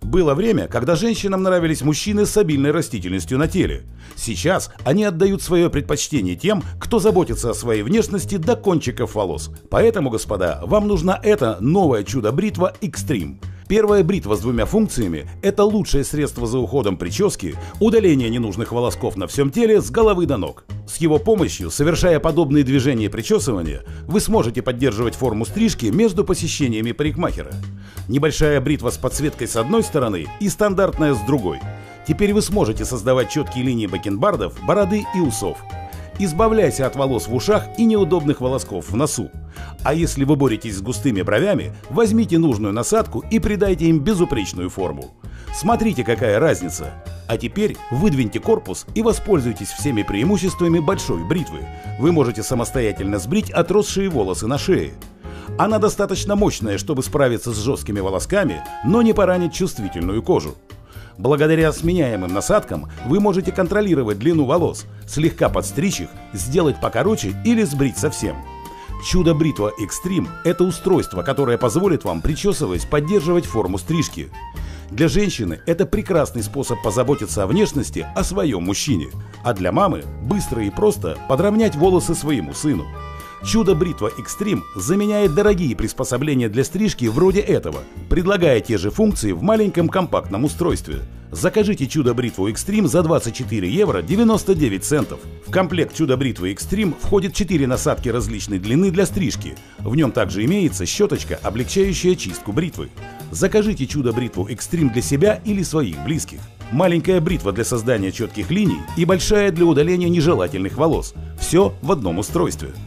Было время, когда женщинам нравились мужчины с обильной растительностью на теле. Сейчас они отдают свое предпочтение тем, кто заботится о своей внешности до кончиков волос. Поэтому, господа, вам нужна эта новая чудо-бритва Extreme. Первая бритва с двумя функциями – это лучшее средство за уходом прически, удаление ненужных волосков на всем теле с головы до ног. С его помощью, совершая подобные движения причесывания, вы сможете поддерживать форму стрижки между посещениями парикмахера. Небольшая бритва с подсветкой с одной стороны и стандартная с другой. Теперь вы сможете создавать четкие линии бакенбардов, бороды и усов. Избавляйся от волос в ушах и неудобных волосков в носу. А если вы боретесь с густыми бровями, возьмите нужную насадку и придайте им безупречную форму. Смотрите, какая разница. А теперь выдвиньте корпус и воспользуйтесь всеми преимуществами большой бритвы. Вы можете самостоятельно сбрить отросшие волосы на шее. Она достаточно мощная, чтобы справиться с жесткими волосками, но не поранить чувствительную кожу. Благодаря сменяемым насадкам вы можете контролировать длину волос, слегка подстричь их, сделать покороче или сбрить совсем. Чудо-бритва Extreme – это устройство, которое позволит вам, причесываясь, поддерживать форму стрижки. Для женщины это прекрасный способ позаботиться о внешности, о своем мужчине. А для мамы – быстро и просто подровнять волосы своему сыну. Чудо-бритва Extreme заменяет дорогие приспособления для стрижки вроде этого, предлагая те же функции в маленьком компактном устройстве. Закажите чудо-бритву Extreme за 24 евро 99 центов. В комплект чудо-бритвы Extreme входит 4 насадки различной длины для стрижки. В нем также имеется щеточка, облегчающая чистку бритвы. Закажите чудо-бритву Extreme для себя или своих близких. Маленькая бритва для создания четких линий и большая для удаления нежелательных волос. Все в одном устройстве.